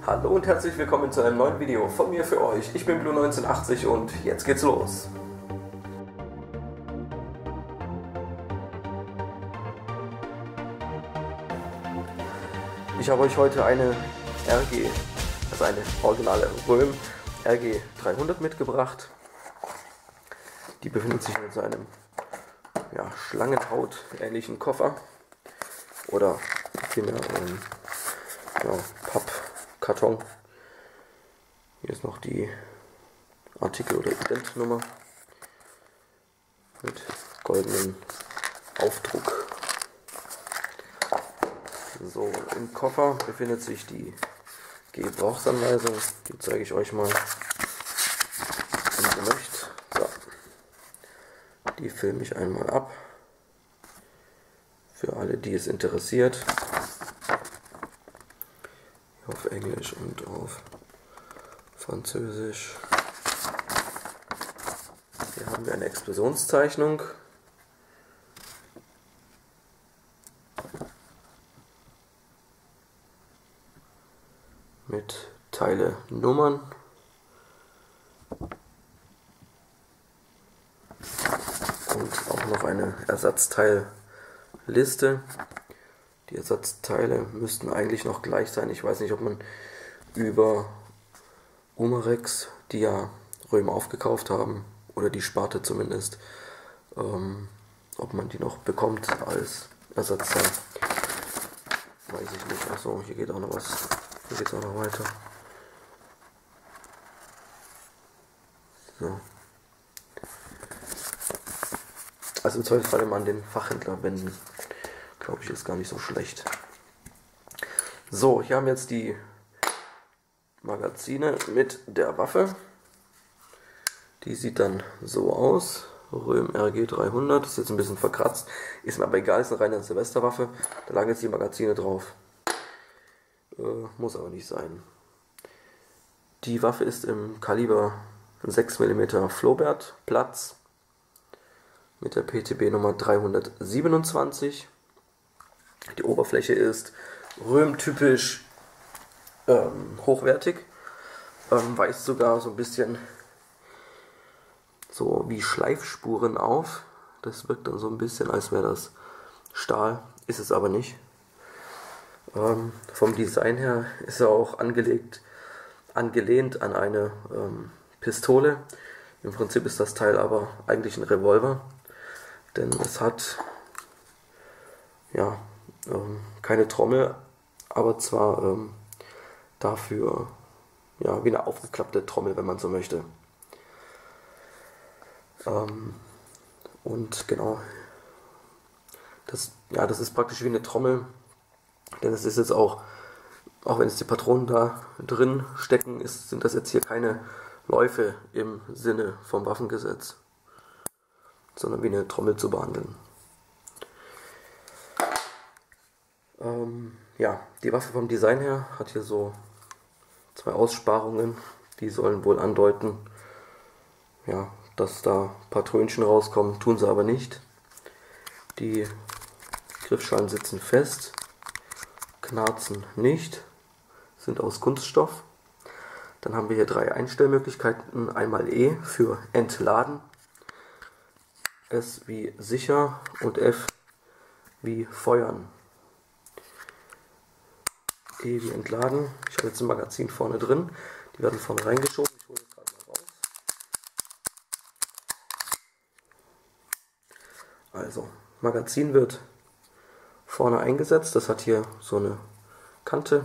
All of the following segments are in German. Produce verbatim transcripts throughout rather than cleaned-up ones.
Hallo und herzlich willkommen zu einem neuen Video von mir für euch. Ich bin Blue neunzehnhundertachtzig und jetzt geht's los. Ich habe euch heute eine R G, also eine originale Röhm R G dreihundert mitgebracht. Die befindet sich in so einem ja, Schlangenhaut ähnlichen Koffer oder vielmehr ähm, ja, Pappkarton. Hier ist noch die Artikel- oder Identnummer mit goldenem Aufdruck. So, im Koffer befindet sich die Gebrauchsanweisung, die zeige ich euch mal, wenn ihr möchtet. So. Die filme ich einmal ab, für alle, die es interessiert, auf Englisch und auf Französisch. Hier haben wir eine Explosionszeichnung. Mit Teile Nummern. Und auch noch eine Ersatzteilliste. Die Ersatzteile müssten eigentlich noch gleich sein. Ich weiß nicht, ob man über Umarex, die ja Röhm aufgekauft haben, oder die Sparte zumindest, ähm, ob man die noch bekommt als Ersatzteil. Weiß ich nicht. Achso, hier geht auch noch was. Hier geht es auch noch weiter. So. Also im Zweifelsfall immer an den Fachhändler wenden. Glaube ich, ist gar nicht so schlecht. So, hier haben wir jetzt die Magazine mit der Waffe. Die sieht dann so aus. Röhm R G dreihundert. Ist jetzt ein bisschen verkratzt. Ist mir aber egal, ist eine reine Silvesterwaffe. Da lagen jetzt die Magazine drauf. Äh, muss aber nicht sein. Die Waffe ist im Kaliber sechs Millimeter Flobert Platz mit der P T B Nummer dreihundertsiebenundzwanzig. Die Oberfläche ist Röhm-typisch ähm, hochwertig. Ähm, weist sogar so ein bisschen so wie Schleifspuren auf. Das wirkt dann so ein bisschen, als wäre das Stahl. Ist es aber nicht. Ähm, vom Design her ist er auch angelegt, angelehnt an eine ähm, Pistole. Im Prinzip ist das Teil aber eigentlich ein Revolver, denn es hat ja ähm, keine Trommel, aber zwar ähm, dafür ja wie eine aufgeklappte Trommel, wenn man so möchte. Ähm, und genau, das ja das ist praktisch wie eine Trommel. Denn es ist jetzt auch, auch wenn es die Patronen da drin stecken, ist, sind das jetzt hier keine Läufe im Sinne vom Waffengesetz, sondern wie eine Trommel zu behandeln. Ähm, ja, die Waffe vom Design her hat hier so zwei Aussparungen, die sollen wohl andeuten, ja, dass da Patrönchen rauskommen, tun sie aber nicht. Die Griffschalen sitzen fest. Knarzen nicht, sind aus Kunststoff. Dann haben wir hier drei Einstellmöglichkeiten. Einmal E für Entladen, S wie sicher und F wie feuern. E wie entladen. Ich habe jetzt ein Magazin vorne drin. Die werden vorne reingeschoben. Ich hole das gerade mal raus. Also, Magazin wird vorne eingesetzt. Das hat hier so eine Kante,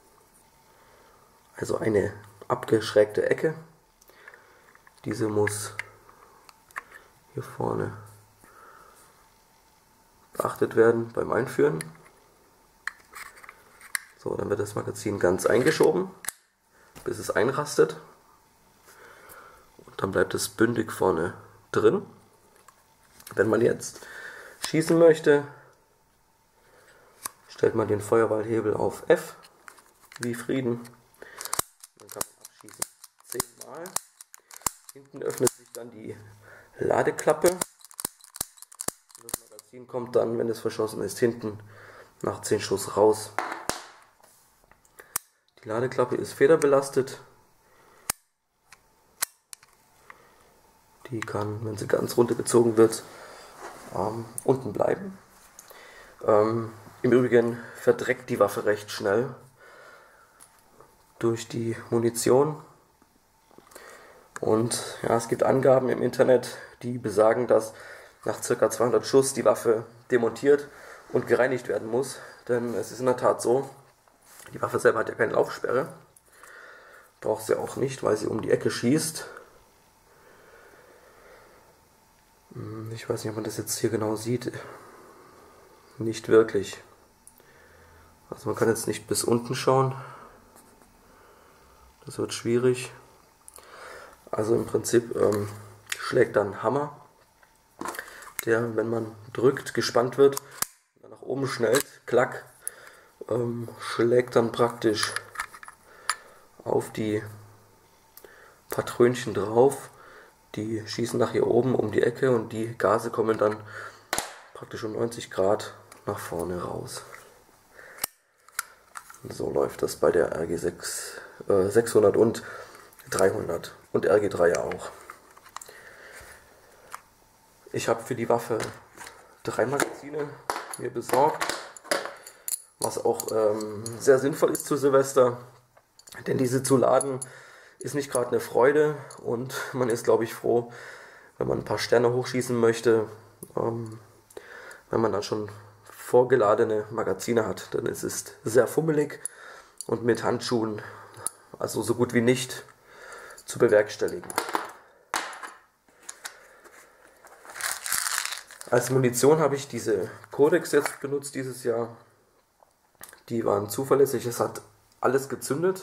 also eine abgeschrägte Ecke. Diese muss hier vorne beachtet werden beim Einführen. So, dann wird das Magazin ganz eingeschoben, bis es einrastet. Und dann bleibt es bündig vorne drin. Wenn man jetzt schießen möchte, stellt man den Feuerwahlhebel auf F, wie Frieden. Dann kann man abschießen zehnmal. Hinten öffnet sich dann die Ladeklappe. Das Magazin kommt dann, wenn es verschossen ist, hinten nach zehn Schuss raus. Die Ladeklappe ist federbelastet. Die kann, wenn sie ganz runtergezogen wird, ähm, unten bleiben. Ähm, Im Übrigen verdreckt die Waffe recht schnell durch die Munition. Und ja, es gibt Angaben im Internet, die besagen, dass nach ca. zweihundert Schuss die Waffe demontiert und gereinigt werden muss. Denn es ist in der Tat so, die Waffe selber hat ja keine Laufsperre. Braucht sie auch nicht, weil sie um die Ecke schießt. Ich weiß nicht, ob man das jetzt hier genau sieht. Nicht wirklich. Also man kann jetzt nicht bis unten schauen. Das wird schwierig. Also im Prinzip ähm, schlägt dann Hammer, der, wenn man drückt, gespannt wird, dann nach oben schnellt, klack, ähm, schlägt dann praktisch auf die Patrönchen drauf. Die schießen nach hier oben um die Ecke und die Gase kommen dann praktisch um neunzig Grad nach vorne raus. So läuft das bei der R G sechs, äh, sechshundert und dreihundert und R G drei ja auch. Ich habe für die Waffe drei Magazine mir besorgt, was auch ähm, sehr sinnvoll ist zu Silvester, denn diese zu laden ist nicht gerade eine Freude und man ist, glaube ich, froh, wenn man ein paar Sterne hochschießen möchte, ähm, wenn man dann schon vorgeladene Magazine hat, denn es ist sehr fummelig und mit Handschuhen, also so gut wie nicht zu bewerkstelligen. Als Munition habe ich diese Codex jetzt benutzt dieses Jahr. Die waren zuverlässig, es hat alles gezündet,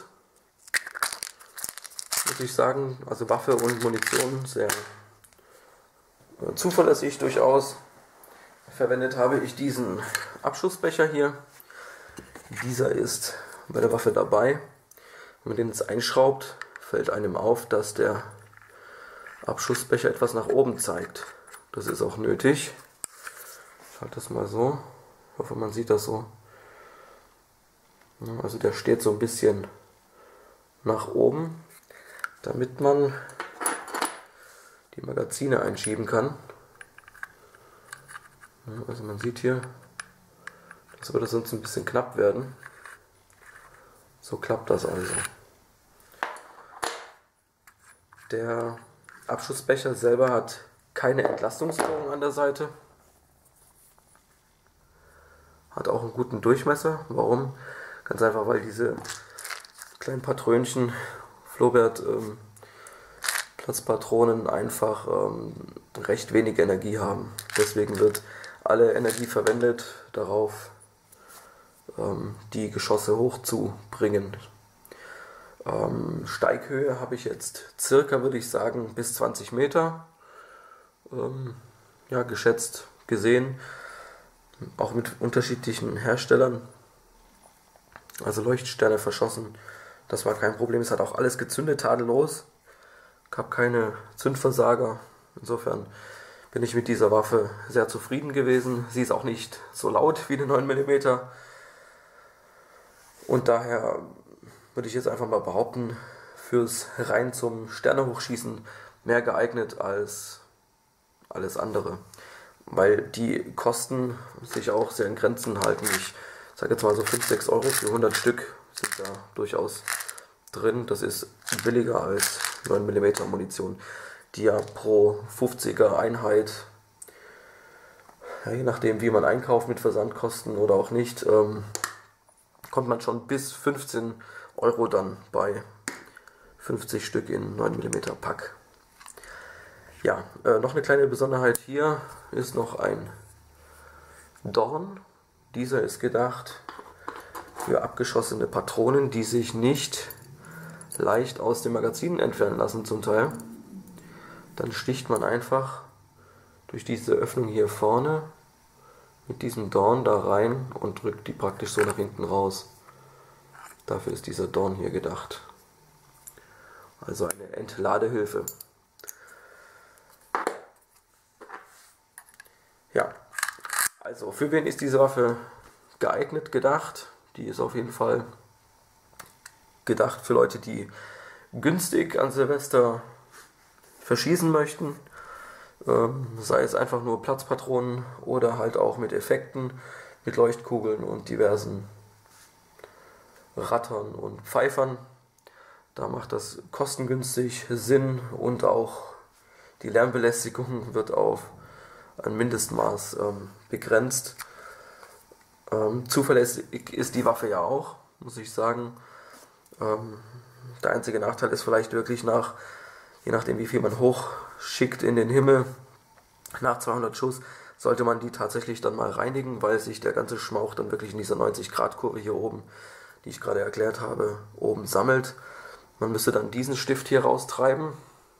muss ich sagen. Also Waffe und Munition sehr zuverlässig durchaus. Verwendet habe ich diesen Abschussbecher hier. Dieser ist bei der Waffe dabei. Wenn man den jetzt einschraubt, fällt einem auf, dass der Abschussbecher etwas nach oben zeigt. Das ist auch nötig. Ich halte das mal so. Ich hoffe, man sieht das so. Also der steht so ein bisschen nach oben, damit man die Magazine einschieben kann. Also man sieht hier, das würde sonst ein bisschen knapp werden. So klappt das also. Der Abschussbecher selber hat keine Entlastungsbohrung an der Seite. Hat auch einen guten Durchmesser. Warum? Ganz einfach, weil diese kleinen Patrönchen, Flobert ähm, Platzpatronen einfach ähm, recht wenig Energie haben. Deswegen wird alle Energie verwendet darauf, ähm, die Geschosse hochzubringen. Ähm, Steighöhe habe ich jetzt circa, würde ich sagen, bis zwanzig Meter ähm, ja, geschätzt gesehen. Auch mit unterschiedlichen Herstellern. Also Leuchtsterne verschossen. Das war kein Problem. Es hat auch alles gezündet, tadellos. Ich habe keine Zündversager. Insofern bin ich mit dieser Waffe sehr zufrieden gewesen. Sie ist auch nicht so laut wie eine neun Millimeter. Und daher würde ich jetzt einfach mal behaupten, fürs rein zum Sternehochschießen mehr geeignet als alles andere. Weil die Kosten sich auch sehr in Grenzen halten. Ich sage jetzt mal so fünf, sechs Euro für hundert Stück sind da durchaus drin. Das ist billiger als neun Millimeter Munition, die ja pro fünfziger Einheit, ja, je nachdem wie man einkauft mit Versandkosten oder auch nicht, ähm, kommt man schon bis fünfzehn Euro dann bei fünfzig Stück in neun Millimeter Pack. Ja, äh, noch eine kleine Besonderheit hier ist noch ein Dorn. Dieser ist gedacht für abgeschossene Patronen, die sich nicht leicht aus dem Magazin entfernen lassen zum Teil. Dann sticht man einfach durch diese Öffnung hier vorne mit diesem Dorn da rein und drückt die praktisch so nach hinten raus. Dafür ist dieser Dorn hier gedacht. Also eine Entladehilfe. Ja, also für wen ist diese Waffe geeignet gedacht? Die ist auf jeden Fall gedacht für Leute, die günstig an Silvester verschießen möchten. Ähm, sei es einfach nur Platzpatronen oder halt auch mit Effekten, mit Leuchtkugeln und diversen Rattern und Pfeifern. Da macht das kostengünstig Sinn und auch die Lärmbelästigung wird auf ein Mindestmaß ähm, begrenzt. Ähm, zuverlässig ist die Waffe ja auch, muss ich sagen. Ähm, der einzige Nachteil ist vielleicht wirklich nach, je nachdem wie viel man hochschickt in den Himmel, nach zweihundert Schuss sollte man die tatsächlich dann mal reinigen, weil sich der ganze Schmauch dann wirklich in dieser neunzig Grad Kurve hier oben, die ich gerade erklärt habe, oben sammelt. Man müsste dann diesen Stift hier raustreiben.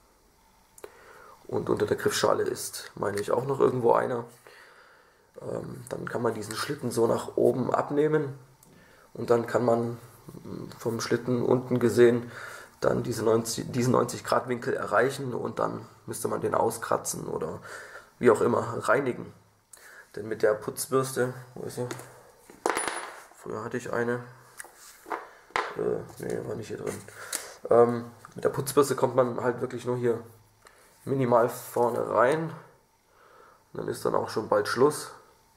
Und unter der Griffschale ist, meine ich, auch noch irgendwo einer. Ähm, dann kann man diesen Schlitten so nach oben abnehmen. Und dann kann man vom Schlitten unten gesehen dann diese neunzig, diesen neunzig Grad Winkel erreichen. Und dann müsste man den auskratzen oder wie auch immer reinigen. Denn mit der Putzbürste, wo ist sie? Früher hatte ich eine. Äh, nee, war nicht hier drin. Ähm, mit der Putzbürste kommt man halt wirklich nur hier minimal vorne rein. Und dann ist dann auch schon bald Schluss.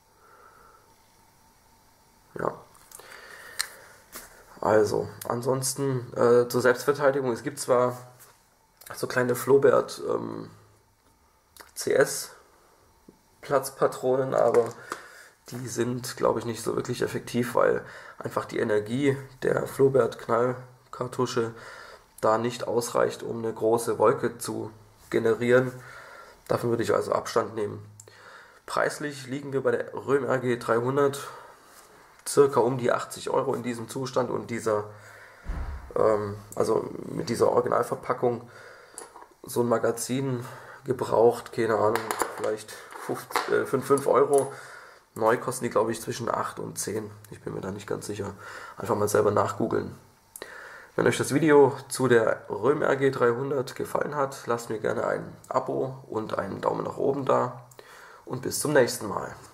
Ja. Also, ansonsten äh, zur Selbstverteidigung. Es gibt zwar so kleine Flobert ähm, C S Platzpatronen, aber die sind, glaube ich, nicht so wirklich effektiv, weil einfach die Energie der Flobert Knallkartusche da nicht ausreicht, um eine große Wolke zu generieren. Davon würde ich also Abstand nehmen. Preislich liegen wir bei der Röhm R G dreihundert circa um die achtzig Euro in diesem Zustand und dieser, ähm, also mit dieser Originalverpackung, so ein Magazin gebraucht, keine Ahnung, vielleicht fünf Euro. Neu kosten die, glaube ich, zwischen acht und zehn. Ich bin mir da nicht ganz sicher. Einfach mal selber nachgoogeln. Wenn euch das Video zu der Röhm R G dreihundert gefallen hat, lasst mir gerne ein Abo und einen Daumen nach oben da. Und bis zum nächsten Mal.